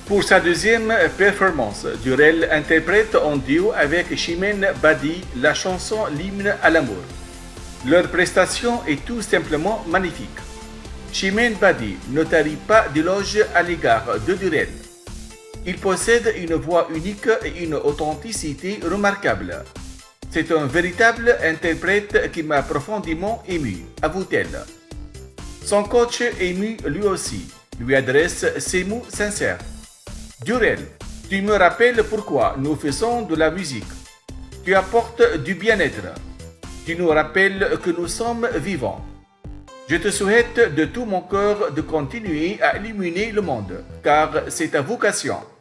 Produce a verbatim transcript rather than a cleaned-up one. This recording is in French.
Pour sa deuxième performance, Durel interprète en duo avec Chimène Badi la chanson L'hymne à l'amour. Leur prestation est tout simplement magnifique. Chimène Badi ne tarit pas d'éloges à l'égard de Durel. Il possède une voix unique et une authenticité remarquable. C'est un véritable interprète qui m'a profondément ému, avoue-t-elle. Son coach ému lui aussi lui adresse ces mots sincères. Durel, tu me rappelles pourquoi nous faisons de la musique. Tu apportes du bien-être. Tu nous rappelles que nous sommes vivants. Je te souhaite de tout mon cœur de continuer à illuminer le monde, car c'est ta vocation.